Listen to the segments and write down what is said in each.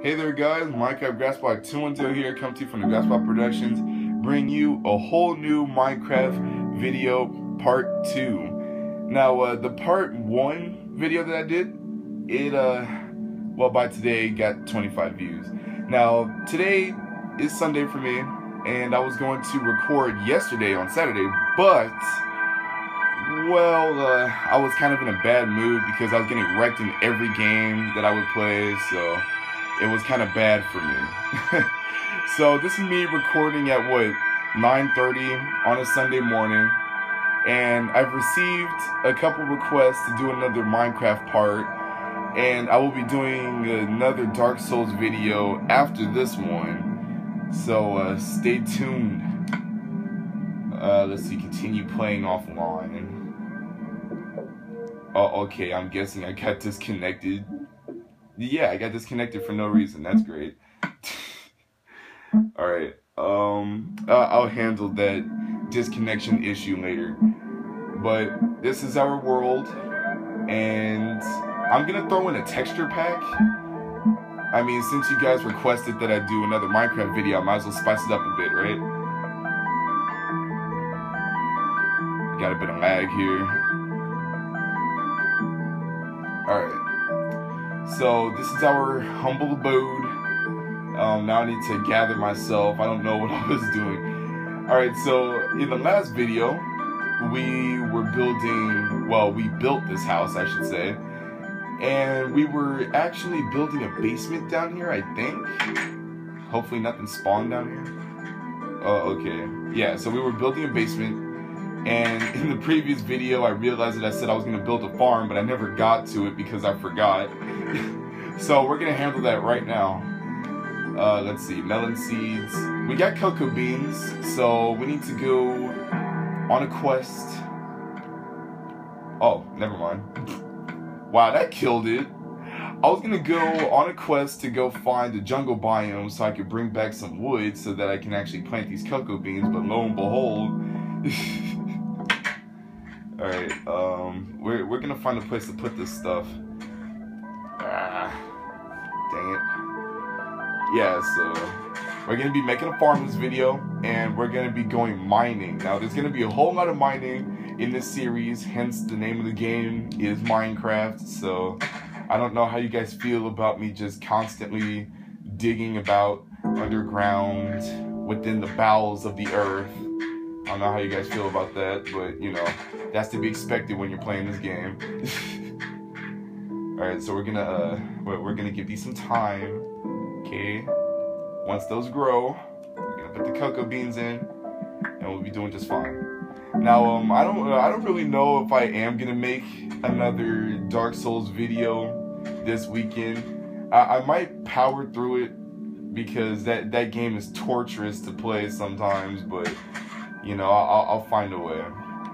Hey there guys, Minecraft Grassbot 212 here, come to you from the Grassbot Productions, bring you a whole new Minecraft video part 2. Now the part 1 video that I did, well by today got 25 views. Now today is Sunday for me, and I was going to record yesterday on Saturday, but well, I was kind of in a bad mood because I was getting wrecked in every game that I would play, so it was kind of bad for me. So this is me recording at what, 9:30 on a Sunday morning, and I've received a couple requests to do another Minecraft part, and I will be doing another Dark Souls video after this one, so stay tuned. Let's see, continue playing offline. Oh, okay, I'm guessing I got disconnected. Yeah, I got disconnected for no reason. That's great. Alright, I'll handle that disconnection issue later. But this is our world, and I'm gonna throw in a texture pack. I mean, since you guys requested that I do another Minecraft video, I might as well spice it up a bit, right? Got a bit of lag here. Alright. So this is our humble abode. Now I need to gather myself. I don't know what I was doing. Alright, so in the last video, we were building, well, we built this house, I should say. And we were actually building a basement down here, I think. Hopefully nothing spawned down here. Oh, okay. Yeah, so we were building a basement. And in the previous video, I realized that I said I was going to build a farm, but I never got to it because I forgot. So we're going to handle that right now. Let's see, melon seeds. We got cocoa beans, so we need to go on a quest. Oh, never mind. Wow, that killed it. I was going to go on a quest to go find the jungle biome so I could bring back some wood so that I can actually plant these cocoa beans, but lo and behold... Alright, we're gonna find a place to put this stuff. Ah, dang it. Yeah, so we're gonna be making a farm in this video, and we're gonna be going mining. Now, there's gonna be a whole lot of mining in this series, hence the name of the game is Minecraft. So I don't know how you guys feel about me just constantly digging about underground within the bowels of the earth. I don't know how you guys feel about that, but you know, that's to be expected when you're playing this game. Alright, so we're gonna give these some time. Okay. Once those grow, we're gonna put the cocoa beans in, and we'll be doing just fine. Now, I don't really know if I am gonna make another Dark Souls video this weekend. I might power through it because that game is torturous to play sometimes, but you know, I'll find a way.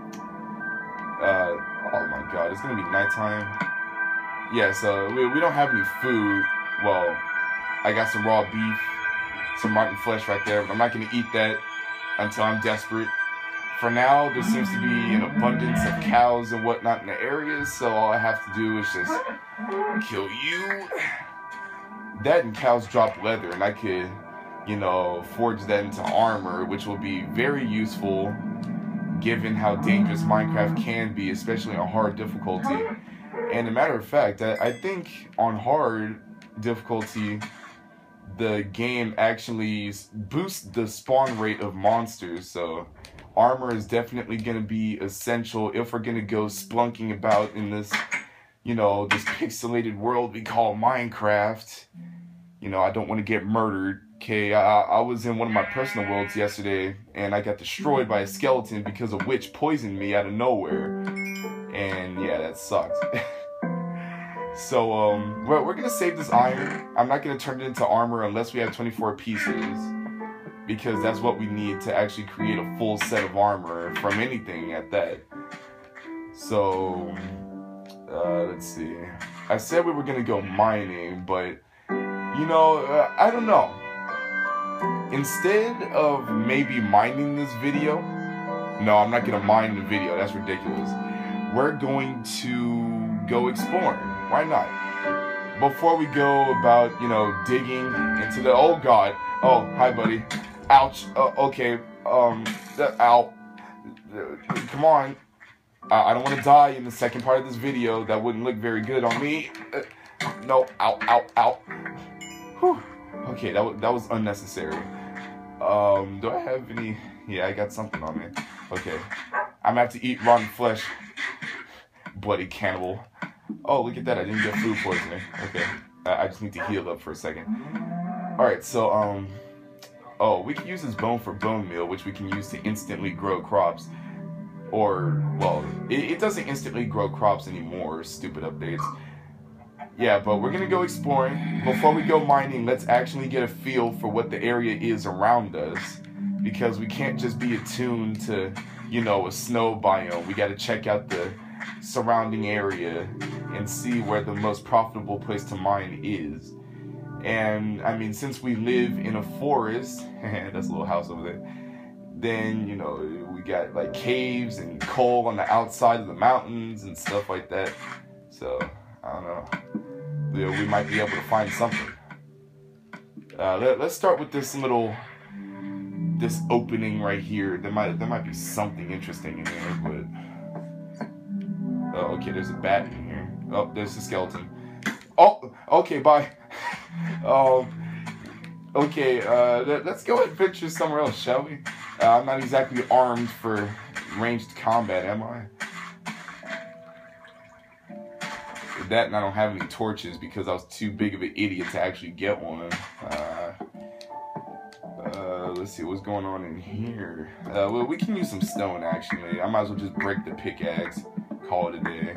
Oh my god, it's gonna be nighttime. Yeah, so we don't have any food. Well, I got some raw beef, some rotten flesh right there, but I'm not gonna eat that until I'm desperate. For now, there seems to be an abundance of cows and whatnot in the area, so all I have to do is just kill you. That and cows drop leather, and I could, you know, forge that into armor, which will be very useful given how dangerous Minecraft can be, especially on hard difficulty. And a matter of fact, I think on hard difficulty, the game actually boosts the spawn rate of monsters, so armor is definitely going to be essential if we're going to go splunking about in this, you know, this pixelated world we call Minecraft. You know, I don't want to get murdered. Okay, I was in one of my personal worlds yesterday, and I got destroyed by a skeleton because a witch poisoned me out of nowhere. And yeah, that sucked. So, we're gonna save this iron. I'm not gonna turn it into armor unless we have 24 pieces, because that's what we need to actually create a full set of armor from anything at that. So, let's see. I said we were gonna go mining, but, you know, I don't know. Instead of maybe mining this video, no, I'm not gonna mine the video, that's ridiculous. We're going to go exploring, why not? before we go about, you know, digging into the, oh god, oh, hi buddy, ouch, okay, ow, come on, I don't want to die in the second part of this video. That wouldn't look very good on me. No, ow, ow, ow. Whew. Okay, that was unnecessary. Do I have any? Yeah, I got something on me. Okay, I'm gonna have to eat rotten flesh. Bloody cannibal. Oh, look at that, I didn't get food poisoning. Okay, I just need to heal up for a second. Alright, so, oh, we can use this bone for bone meal, which we can use to instantly grow crops. Or, well, it doesn't instantly grow crops anymore, stupid updates. Yeah, but we're gonna go exploring. Before we go mining, let's actually get a feel for what the area is around us. Because we can't just be attuned to, you know, a snow biome. We gotta check out the surrounding area and see where the most profitable place to mine is. And, I mean, since we live in a forest, that's a little house over there, then, you know, we got like caves and coal on the outside of the mountains and stuff like that. So, I don't know. We might be able to find something. Let's start with this opening right here. There might be something interesting in there, but... Oh, okay, there's a bat in here. Oh, there's a skeleton. Oh, okay, bye. Okay, let's go adventure somewhere else, shall we? I'm not exactly armed for ranged combat, am I? That, and I don't have any torches because I was too big of an idiot to actually get one. Let's see what's going on in here. Well, we can use some stone, actually. I might as well just break the pickaxe, call it a day.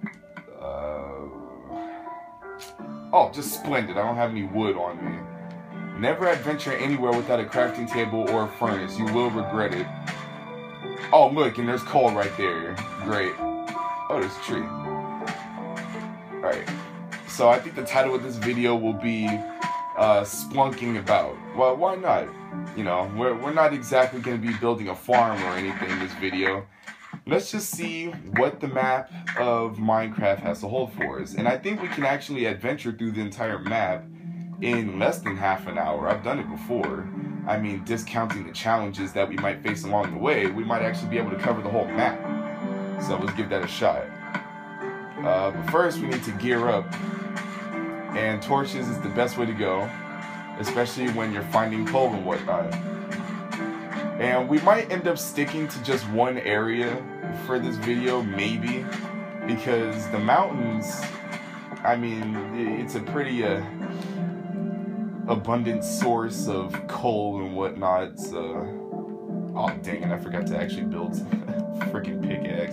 Oh, just splendid. I don't have any wood on me. Never adventure anywhere without a crafting table or a furnace. You will regret it. Oh, look, and there's coal right there. Great. Oh, there's a tree. Alright. So I think the title of this video will be Splunking About. Well, why not? You know, we're not exactly going to be building a farm or anything in this video. Let's just see what the map of Minecraft has to hold for us. And I think we can actually adventure through the entire map in less than half an hour. I've done it before. I mean, discounting the challenges that we might face along the way, we might actually be able to cover the whole map. So let's give that a shot. But first we need to gear up. And torches is the best way to go, especially when you're finding coal and whatnot. And we might end up sticking to just one area for this video, maybe, because the mountains, I mean, it's a pretty abundant source of coal and whatnot. So, oh dang it, I forgot to actually build a freaking pickaxe.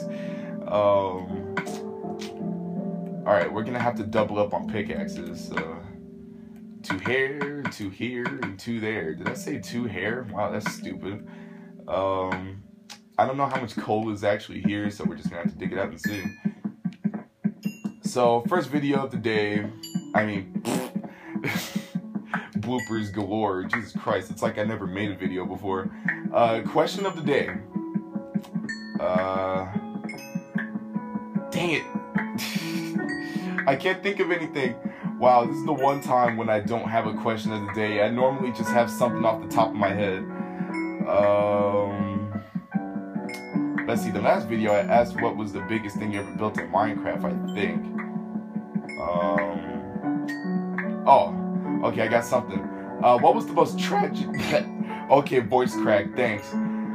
Alright, we're gonna have to double up on pickaxes. 2 here, 2 here, and 2 there. Did I say 2 here? Wow, that's stupid. I don't know how much coal is actually here, so we're just gonna have to dig it out and see. So, first video of the day. I mean, bloopers galore. Jesus Christ, it's like I never made a video before. Question of the day. Dang it. I can't think of anything. Wow, this is the one time when I don't have a question of the day. I normally just have something off the top of my head. Let's see, the last video I asked what was the biggest thing you ever built in Minecraft, I think. Oh, okay, I got something. What was the most tragic... Okay, voice crack, thanks.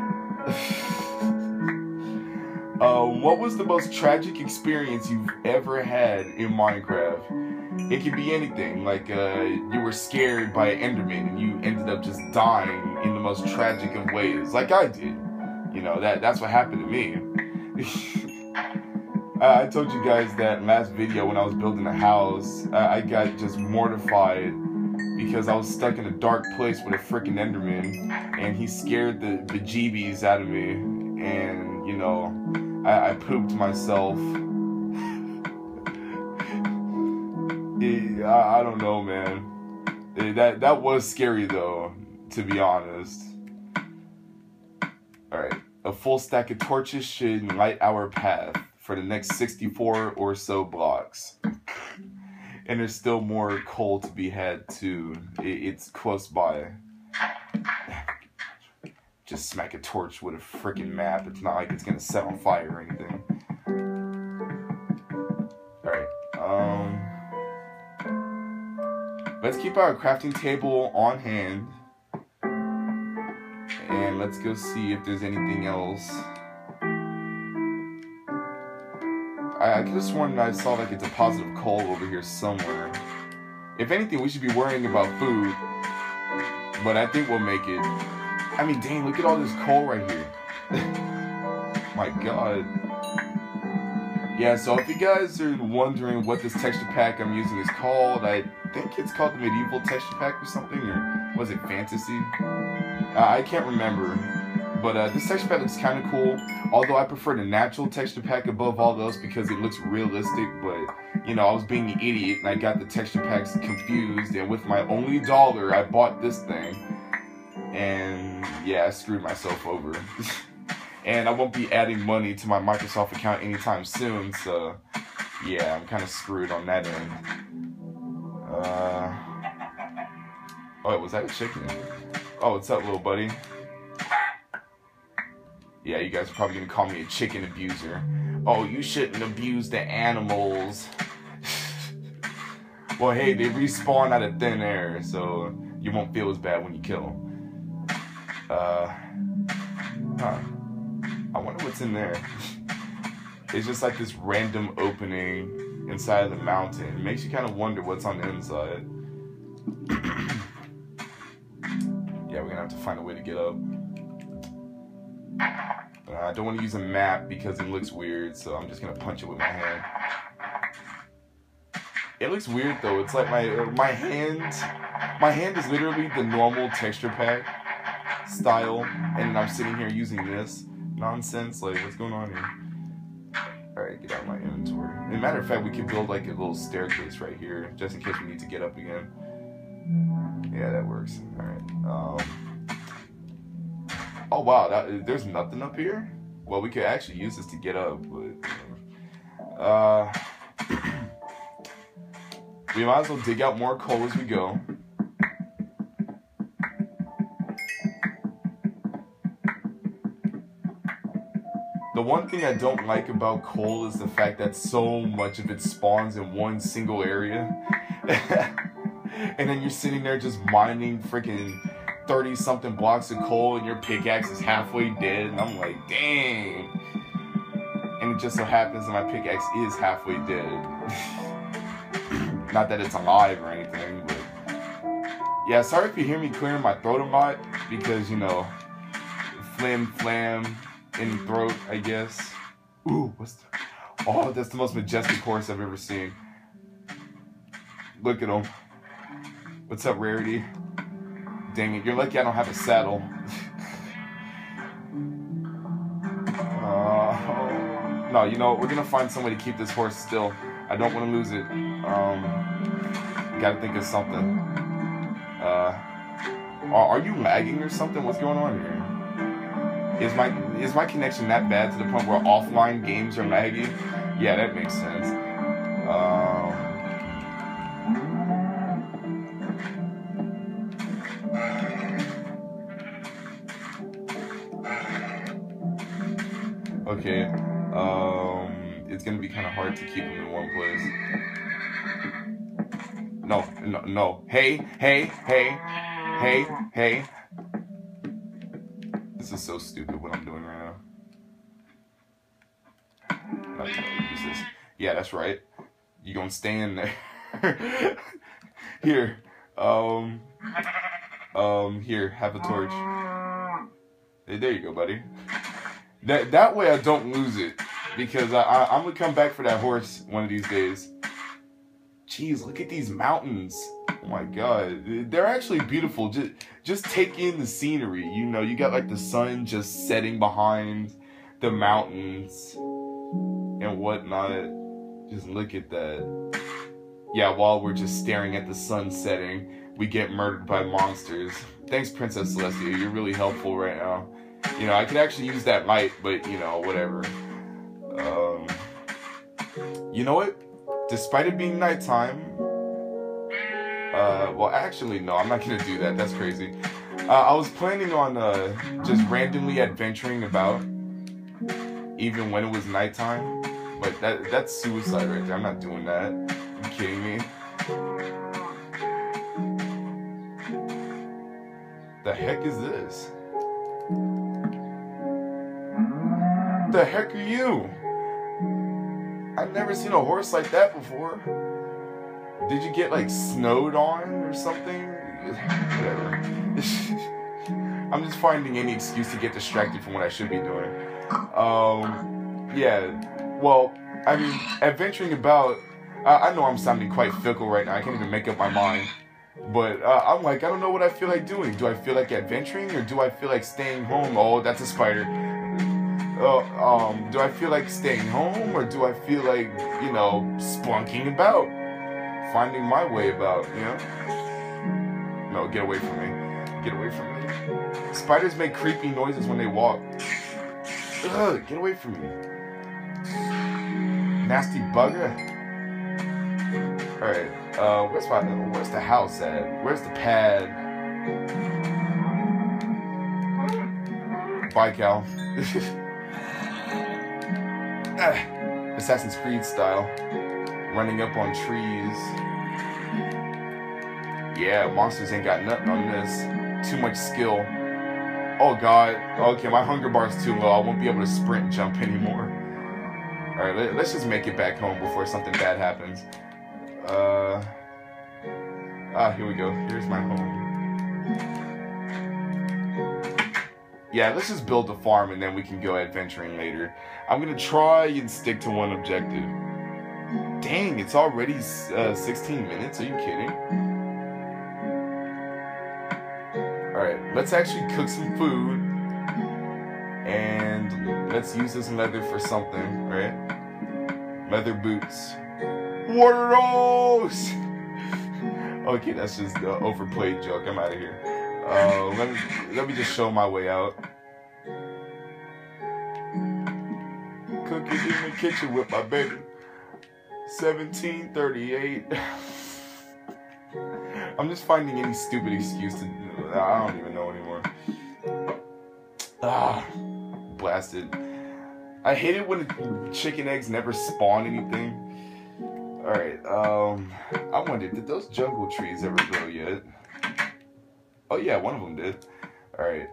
What was the most tragic experience you've ever had in Minecraft? It could be anything, like you were scared by an Enderman and you ended up just dying in the most tragic of ways, like I did. You know, that's what happened to me. I told you guys that last video when I was building a house, I got just mortified because I was stuck in a dark place with a freaking Enderman and he scared the bejeebies out of me, and you know, I pooped myself. I don't know, man. That was scary though, to be honest. Alright, a full stack of torches should light our path for the next 64 or so blocks. And there's still more coal to be had too. It's close by. Just smack a torch with a freaking map. It's not like it's gonna set on fire or anything. Alright, let's keep our crafting table on hand. And let's go see if there's anything else. I could have sworn that I saw like a deposit of coal over here somewhere. If anything, we should be worrying about food. But I think we'll make it. I mean, dang, look at all this coal right here. My God. Yeah, so if you guys are wondering what this texture pack I'm using is called, I think it's called the Medieval Texture Pack or something, or was it Fantasy? I can't remember. But this texture pack looks kind of cool, although I prefer the natural texture pack above all those because it looks realistic, but, you know, I was being an idiot and I got the texture packs confused, and with my only dollar, I bought this thing, and yeah, I screwed myself over. And I won't be adding money to my Microsoft account anytime soon, so yeah, I'm kind of screwed on that end. Oh, was that a chicken? Oh, what's up, little buddy? Yeah, you guys are probably gonna call me a chicken abuser. Oh, you shouldn't abuse the animals. Well, hey, they respawn out of thin air, so you won't feel as bad when you kill them. I wonder what's in there. It's just like this random opening inside of the mountain. It makes you kind of wonder what's on the inside. Yeah, we're gonna have to find a way to get up. I don't want to use a map because it looks weird, so I'm just gonna punch it with my hand. It looks weird though. It's like my hand is literally the normal texture pack style, and I'm sitting here using this nonsense. Like, what's going on here? All right, get out of my inventory. As a matter of fact, we could build like a little staircase right here, just in case we need to get up again. Yeah, that works. All right. Oh wow, there's nothing up here? Well, we could actually use this to get up, but we might as well dig out more coal as we go. The one thing I don't like about coal is the fact that so much of it spawns in one single area. And then you're sitting there just mining freaking 30-something blocks of coal and your pickaxe is halfway dead, and I'm like, dang. And it just so happens that my pickaxe is halfway dead. Not that it's alive or anything, but yeah, sorry if you hear me clearing my throat a lot, because, you know, flam in the throat, I guess. Ooh, oh, that's the most majestic horse I've ever seen. Look at him. What's up, Rarity? Dang it, you're lucky I don't have a saddle. No, you know, we're gonna find some way to keep this horse still. I don't want to lose it. Gotta think of something. Are you lagging or something? What's going on here? Is my connection that bad to the point where offline games are laggy? Yeah, that makes sense. Okay, it's gonna be kind of hard to keep them in one place. No. Hey. This is so stupid what I'm doing right now. Not to use this. Yeah, that's right. You gonna stay in there. Here. Here, have a torch. Hey, there you go, buddy. That way I don't lose it, because I'm gonna come back for that horse one of these days. Jeez, look at these mountains. Oh my God, they're actually beautiful. Just take in the scenery. You know, you got like the sun just setting behind the mountains and whatnot. Just look at that. Yeah, while we're just staring at the sun setting, we get murdered by monsters. Thanks, Princess Celestia. You're really helpful right now. You know, I could actually use that light, but, you know, whatever. You know what? Despite it being nighttime, Well, actually, no, I'm not gonna do that. That's crazy. I was planning on just randomly adventuring about, even when it was nighttime. But that's suicide right there. I'm not doing that. Are you kidding me? The heck is this? The heck are you? I've never seen a horse like that before. Did you get like snowed on or something? Whatever. I'm just finding any excuse to get distracted from what I should be doing. Yeah. Well, I mean, adventuring about. I know I'm sounding quite fickle right now. I can't even make up my mind. But I'm like, I don't know what I feel like doing. Do I feel like adventuring or do I feel like staying home? Oh, that's a spider. Do I feel like staying home or do I feel like, you know, splunking about? Finding my way about, you know? No, get away from me. Get away from me. Spiders make creepy noises when they walk. Ugh, get away from me. Nasty bugger. Alright, where's the house at? Where's the pad? Bye, Cal. Assassin's Creed style. Running up on trees. Yeah, monsters ain't got nothing on this. Too much skill. Oh god. Okay, my hunger bar's too low. I won't be able to sprint and jump anymore. Alright, let's just make it back home before something bad happens. Here we go. Here's my home. Yeah, let's just build a farm and then we can go adventuring later. I'm gonna try and stick to one objective. Dang, it's already 16 minutes. Are you kidding? Alright, let's actually cook some food. And let's use this leather for something, right? Leather boots. What are those? Okay, that's just an overplayed joke. I'm out of here. Let me just show my way out. Cooking in the kitchen with my baby. 1738. I'm just finding any stupid excuse to. I don't even know anymore. Blasted. I hate it when chicken eggs never spawn anything. Alright, I wondered, did those jungle trees ever grow yet? Oh yeah, one of them did. Alright,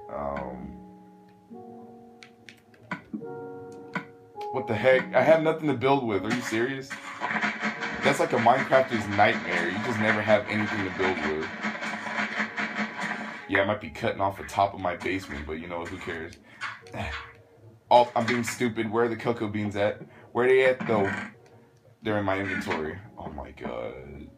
what the heck? I have nothing to build with, are you serious? That's like a Minecrafter's nightmare, you just never have anything to build with. Yeah, I might be cutting off the top of my basement, but you know, who cares? Oh, I'm being stupid, where are the cocoa beans at? Where are they at though? They're in my inventory. Oh my god.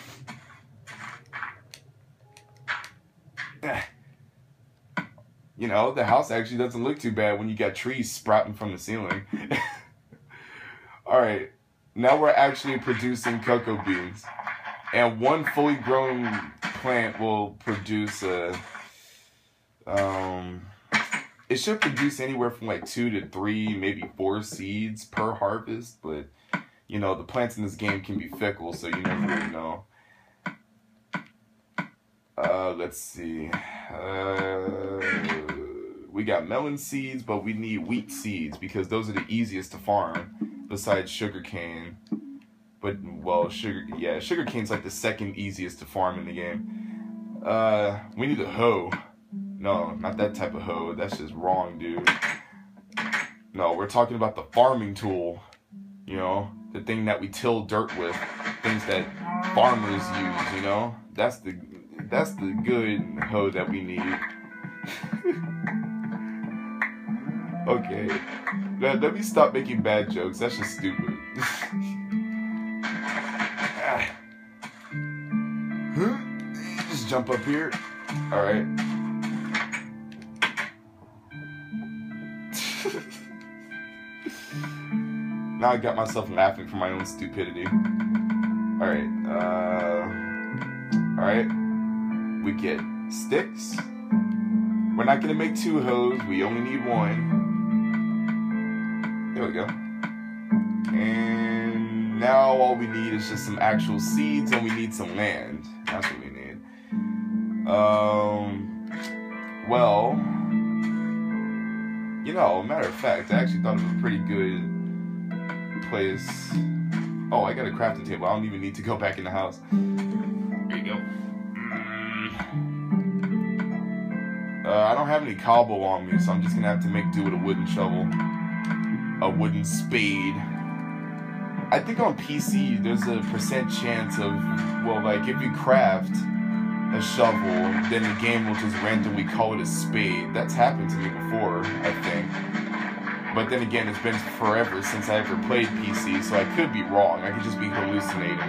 You know, the house actually doesn't look too bad when you got trees sprouting from the ceiling. Alright, now we're actually producing cocoa beans. And one fully grown plant will produce it should produce anywhere from like 2 to 3, maybe 4 seeds per harvest, but you know, the plants in this game can be fickle, so you never really know. Let's see. We got melon seeds, but we need wheat seeds because those are the easiest to farm besides sugarcane. But, well, sugarcane's like the second easiest to farm in the game. We need a hoe. No, not that type of hoe. That's just wrong, dude. No, we're talking about the farming tool. You know, the thing that we till dirt with. Things that farmers use, you know? That's the good hoe that we need. Okay. Let me stop making bad jokes. That's just stupid. Just jump up here. Alright. Now I got myself laughing for my own stupidity. Alright. Alright. We get sticks. We're not gonna make 2 hoes. We only need 1. There we go. And now all we need is just some actual seeds, and we need some land. That's what we need. Well, you know, matter of fact, I actually thought it was a pretty good place. Oh, I got a crafting table. I don't even need to go back in the house. There you go. I don't have any cobble on me, so I'm just gonna have to make do with a wooden shovel, a wooden spade. I think on PC there's a % chance of, well, like if you craft a shovel, then the game will just randomly call it a spade. That's happened to me before, I think. But then again, it's been forever since I ever played PC, so I could be wrong. I could just be hallucinating.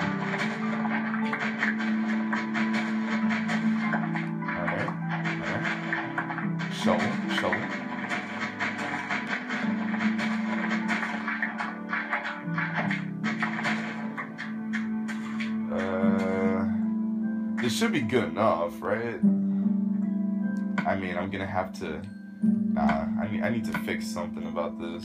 Alright. Shovel. This should be good enough, right? I mean, I'm gonna have to... Nah, I need to fix something about this.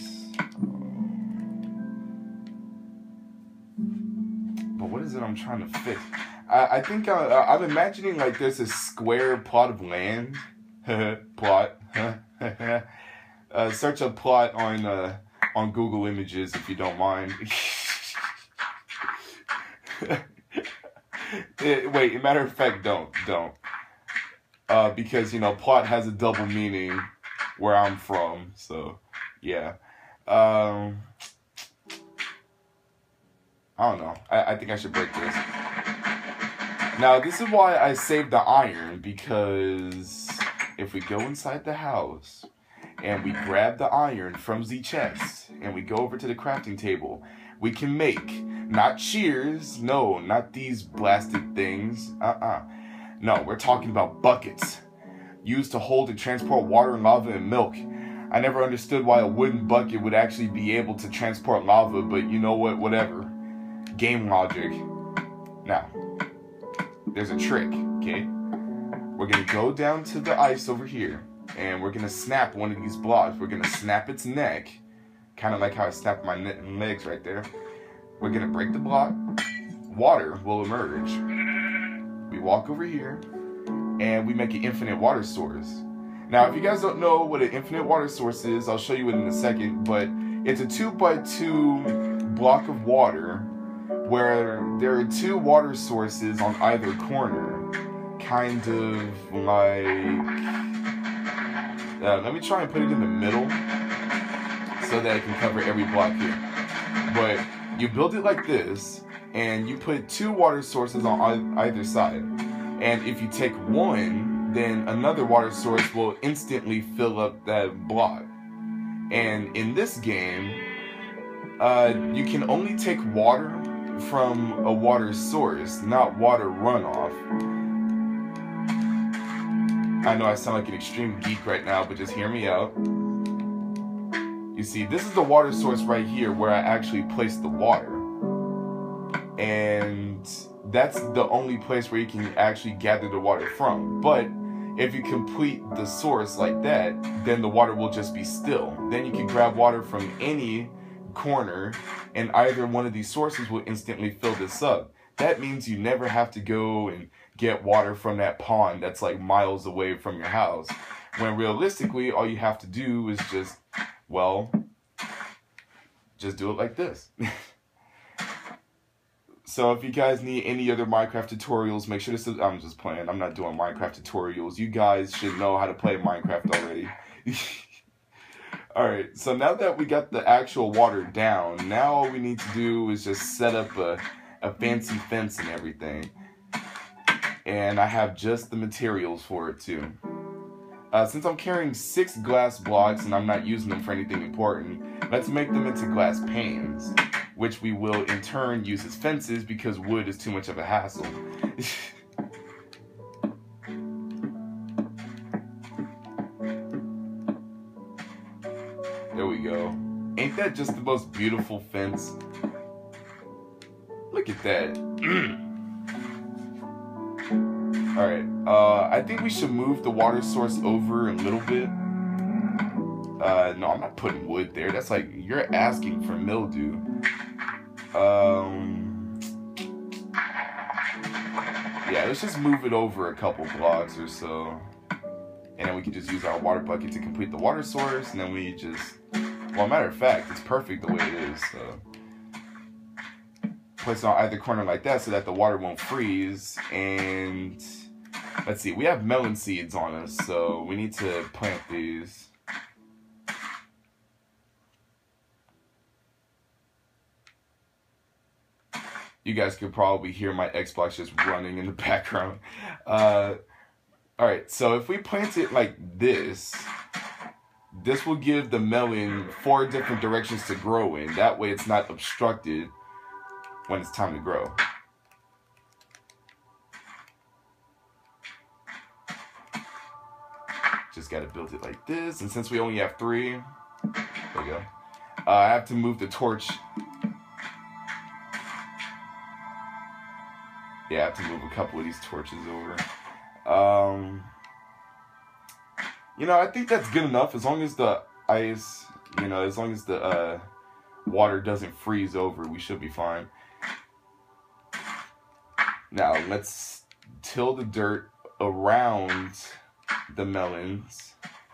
But what is it I'm trying to fix? I think I'm imagining like there's a square plot of land. Plot. Search a plot on Google Images if you don't mind. Wait, matter of fact, don't. Because, you know, plot has a double meaning where I'm from, so, yeah. I don't know. I think I should break this. Now, this is why I saved the iron, because if we go inside the house and we grab the iron from the chest and we go over to the crafting table, we can make, not shears, no, not these blasted things, no, we're talking about buckets, used to hold and transport water and lava and milk. I never understood why a wooden bucket would actually be able to transport lava, but you know what, whatever. Game logic. Now, there's a trick, okay? We're gonna go down to the ice over here, and we're gonna snap one of these blocks. We're gonna snap its neck, kind of like how I snapped my legs right there. We're gonna break the block. Water will emerge. We walk over here, and we make an infinite water source. Now, if you guys don't know what an infinite water source is, I'll show you it in a second, but it's a 2x2 block of water where there are 2 water sources on either corner. Kind of like... let me try and put it in the middle so that I can cover every block here. But you build it like this, and you put 2 water sources on either side. And if you take one, then another water source will instantly fill up that block. And in this game, you can only take water from a water source, not water runoff. I know I sound like an extreme geek right now, but just hear me out. You see, this is the water source right here where I actually placed the water. And that's the only place where you can actually gather the water from. But if you complete the source like that, then the water will just be still. Then you can grab water from any corner, and either one of these sources will instantly fill this up. That means you never have to go and get water from that pond that's like miles away from your house. When realistically, all you have to do is just, well, just do it like this. So if you guys need any other Minecraft tutorials, make sure to I'm just playing. I'm not doing Minecraft tutorials. You guys should know how to play Minecraft already. Alright, so now that we got the actual water down, now all we need to do is just set up a fancy fence and everything. And I have just the materials for it too. Since I'm carrying 6 glass blocks and I'm not using them for anything important, let's make them into glass panes, which we will in turn use as fences because wood is too much of a hassle. There we go. Ain't that just the most beautiful fence? Look at that. Alright, I think we should move the water source over a little bit. No, I'm not putting wood there. That's like, you're asking for mildew. Yeah, let's just move it over a couple blocks or so. And then we can just use our water bucket to complete the water source. And then we just, well, matter of fact, it's perfect the way it is. So place it on either corner like that so that the water won't freeze. And let's see, we have melon seeds on us, so we need to plant these. You guys could probably hear my Xbox just running in the background. Alright, so if we plant it like this, this will give the melon 4 different directions to grow in. That way it's not obstructed when it's time to grow. Just gotta build it like this, and since we only have 3, there we go. I have to move the torch. Yeah, I have to move a couple of these torches over. You know, I think that's good enough as long as the ice, you know, as long as the water doesn't freeze over, we should be fine. Now, let's till the dirt around the melons.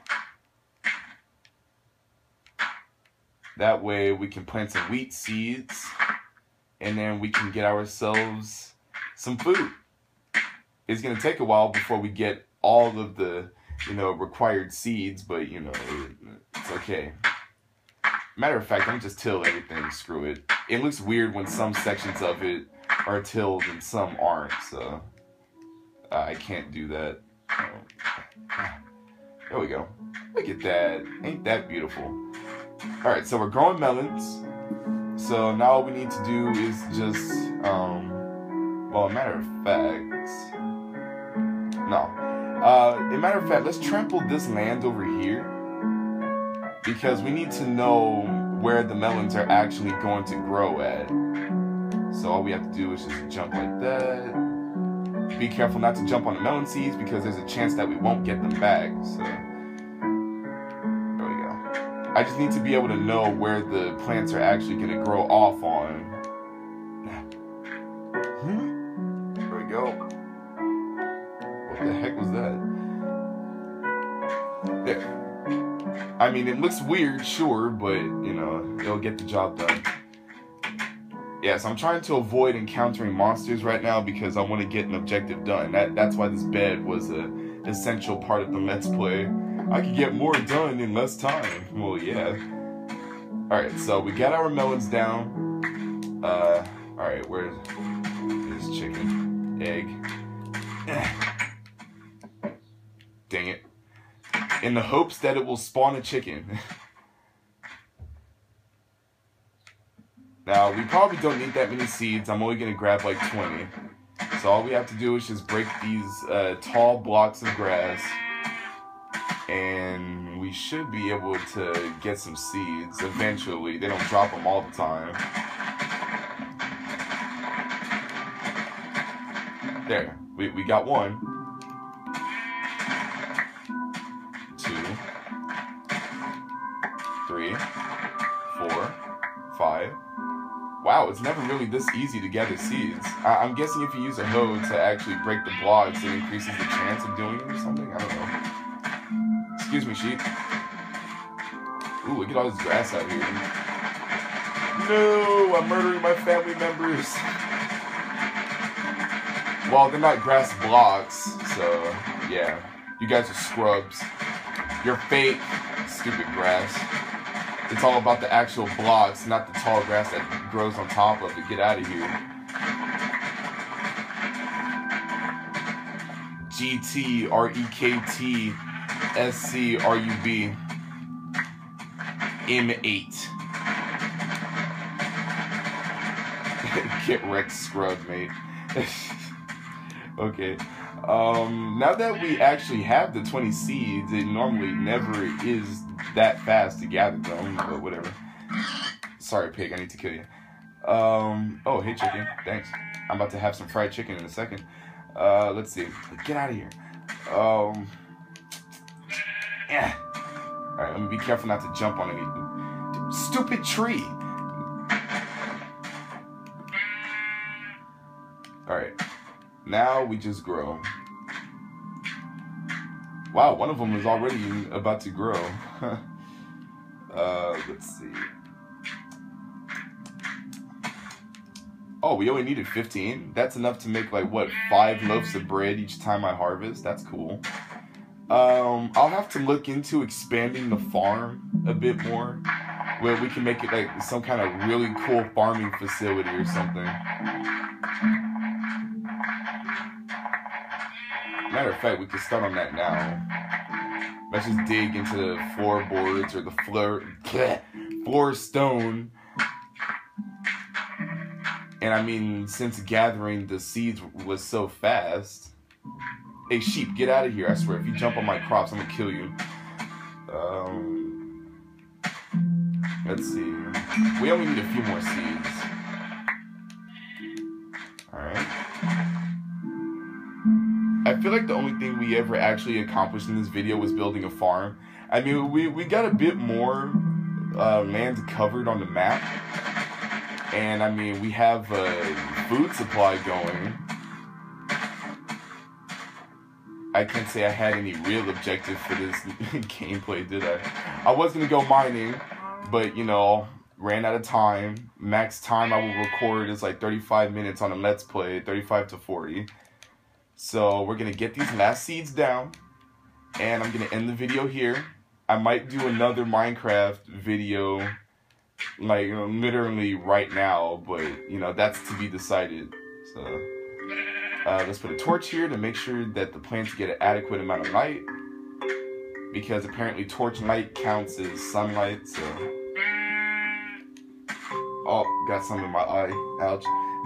That way we can plant some wheat seeds, and then we can get ourselves some food. It's going to take a while before we get all of the, you know, required seeds, but, you know, it's okay. Matter of fact, I'm just till everything, screw it. It looks weird when some sections of it are tilled and some aren't, so I can't do that. There we go. Look at that. Ain't that beautiful? Alright, so we're growing melons. So now all we need to do is just, well, a matter of fact, a matter of fact, let's trample this land over here, because we need to know where the melons are actually going to grow at. So all we have to do is just jump like that. Be careful not to jump on the melon seeds, because there's a chance that we won't get them back. So there we go. I just need to be able to know where the plants are actually going to grow off on. There we go. What the heck was that? There. I mean, it looks weird, sure, but, you know, it'll get the job done. Yes, I'm trying to avoid encountering monsters right now because I want to get an objective done. That's why this bed was an essential part of the Let's Play. I could get more done in less time. Well, yeah. Alright, so we got our melons down. Alright, where's chicken? Egg. Dang it. In the hopes that it will spawn a chicken. Now, we probably don't need that many seeds. I'm only going to grab like 20. So all we have to do is just break these tall blocks of grass. And we should be able to get some seeds eventually. They don't drop them all the time. There. We got 1. 2. 3. 4. 5. Wow, it's never really this easy to gather seeds. I'm guessing if you use a hoe to actually break the blocks, it increases the chance of doing it or something? I don't know. Excuse me, sheep. Ooh, look at all this grass out here. No, I'm murdering my family members. Well, they're not grass blocks, so yeah. You guys are scrubs. You're fake, stupid grass. It's all about the actual blocks, not the tall grass that grows on top of it. Get out of here. GTREKTSCRUB M8. Get wrecked, scrub, mate. Okay. Now that we actually have the 20 seeds, it normally never is that fast to gather them, but whatever. Sorry, pig, I need to kill you. Oh, hey, chicken. Thanks. I'm about to have some fried chicken in a second. Let's see. Get out of here. Yeah. Alright, let me be careful not to jump on anything. Stupid tree! Now we just grow. Wow, one of them is already about to grow. Let's see. Oh, we only needed 15? That's enough to make, like, what, 5 loaves of bread each time I harvest? That's cool. I'll have to look into expanding the farm a bit more, where we can make it, like, some kind of really cool farming facility or something. Matter of fact, we can start on that now. Let's just dig into the floorboards or the floor stone. And I mean, since gathering the seeds was so fast. Hey, sheep, get out of here. I swear, if you jump on my crops, I'm gonna kill you. Let's see. We only need a few more seeds. Alright. I feel like the only thing we ever actually accomplished in this video was building a farm. I mean, we got a bit more land covered on the map. And I mean, we have a food supply going. I can't say I had any real objective for this gameplay, did I? I was going to go mining, but, you know, ran out of time. Max time I will record is like 35 minutes on a Let's Play, 35 to 40. So we're going to get these last seeds down, and I'm going to end the video here. I might do another Minecraft video, like, you know, literally right now, but, you know, that's to be decided. So let's put a torch here to make sure that the plants get an adequate amount of light, because apparently torch light counts as sunlight. So, oh, got some in my eye. Ouch.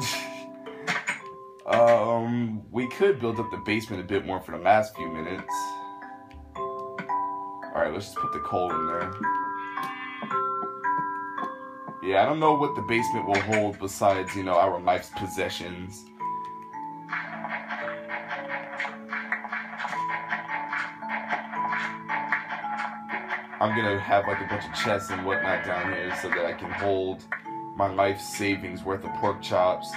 We could build up the basement a bit more for the last few minutes. Alright, let's just put the coal in there. Yeah, I don't know what the basement will hold besides, you know, our life's possessions. I'm gonna have like a bunch of chests and whatnot down here so that I can hold my life savings worth of pork chops.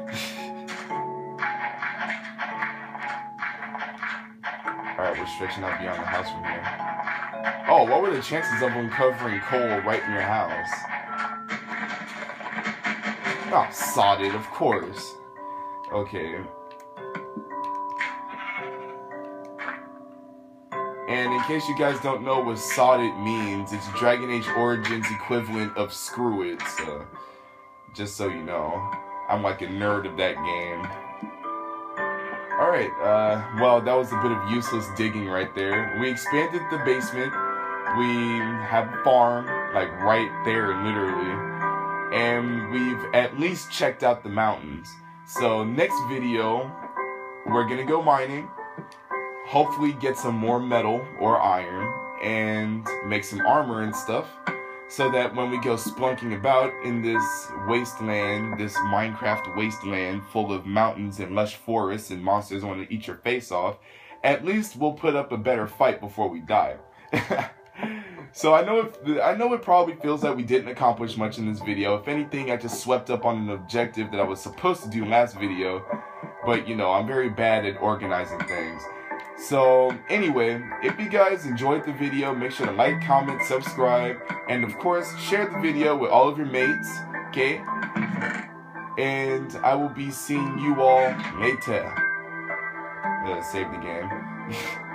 Alright, we're stretching out beyond the house from here. Oh, what were the chances of uncovering coal right in your house? Oh, sodded, of course. Okay. And in case you guys don't know what sodded means, it's Dragon Age Origins equivalent of screw it, so just so you know. I'm like a nerd of that game. Alright, well, that was a bit of useless digging right there. We expanded the basement. We have a farm, like right there, literally. And we've at least checked out the mountains. So next video, we're gonna go mining. Hopefully get some more metal or iron and make some armor and stuff, so that when we go splunking about in this wasteland, this Minecraft wasteland full of mountains and lush forests and monsters want to eat your face off, at least we'll put up a better fight before we die. So I know it probably feels like we didn't accomplish much in this video. If anything, I just swept up on an objective that I was supposed to do last video, but you know, I'm very bad at organizing things. So anyway, if you guys enjoyed the video, make sure to like, comment, subscribe, and of course, share the video with all of your mates, okay? And I will be seeing you all later. Save the game.